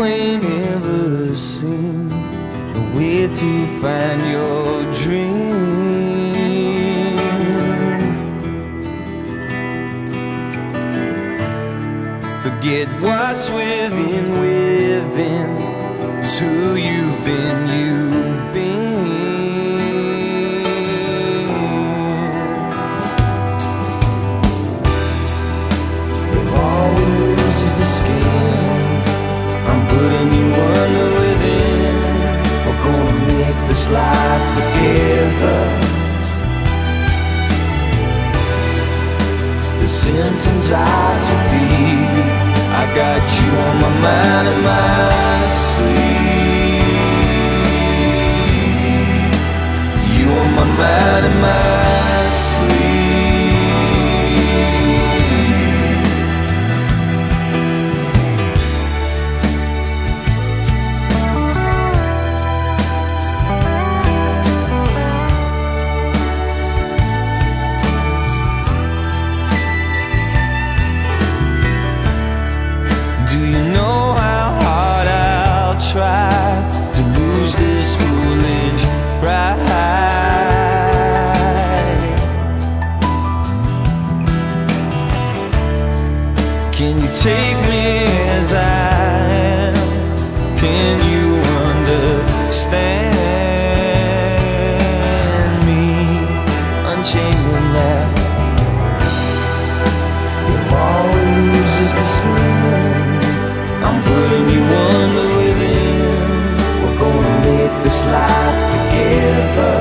ain't ever seen the way to find your dream. Forget what's within, is who you've been, If all we lose is the skin, I'm putting you under within. We're gonna make this life together. The symptoms are too deep. I got you on my mind and my sleep. You on my mind and my sleep. Do you know how hard I'll try to lose this foolish pride? Can you take me as I am? Can you understand me? Unchain me now. If all we lose is the skin, I'm putting you under within. We're gonna make this life together.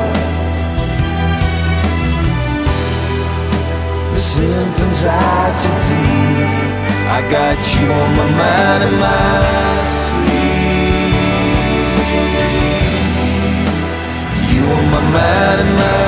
The symptoms are too deep. I got you on my mind and my sleep. You on my mind and my